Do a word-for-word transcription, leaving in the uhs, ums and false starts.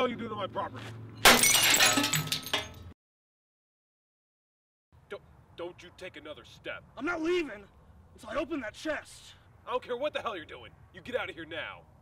hell are you doing on my property? Don't, don't you take another step. I'm not leaving until I open that chest. I don't care what the hell you're doing. You get out of here now.